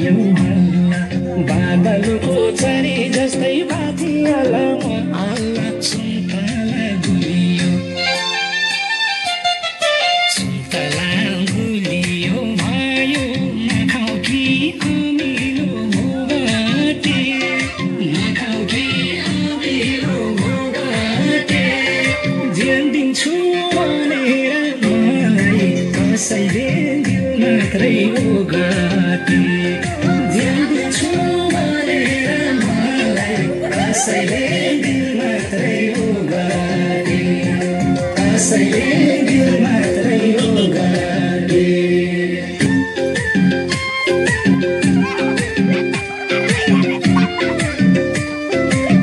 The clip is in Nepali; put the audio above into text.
बादलको चरी जस्तै बाथी आलामा आला सुन्तला गुलियो भयो नखाऊ कि अमिलो भोगटे नखाऊ कि अमिलो भोगटे ज्यान दिन्छु भनेर मलाई कसैले दिल मात्रै ओगटे ज्यान दिन्छु भनेर मलाई कसैले दिल मात्रै ओगटे कसैले दिल मात्रै ओगटे